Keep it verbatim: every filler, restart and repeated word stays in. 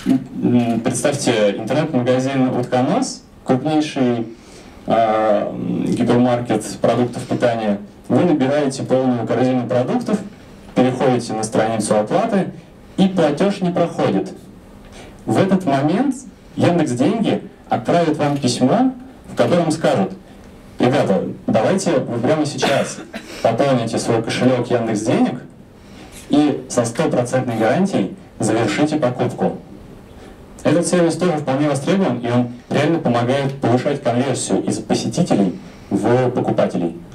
представьте, интернет-магазин Утконос, крупнейший э, гипермаркет продуктов питания. Вы набираете полную корзину продуктов, переходите на страницу оплаты, и платеж не проходит. В этот момент Яндекс.Деньги отправит вам письмо, в котором скажут: ребята, давайте вы прямо сейчас пополните свой кошелек Яндекс.Денег и со стопроцентной гарантией завершите покупку. Этот сервис тоже вполне востребован, и он реально помогает повышать конверсию из посетителей в покупателей.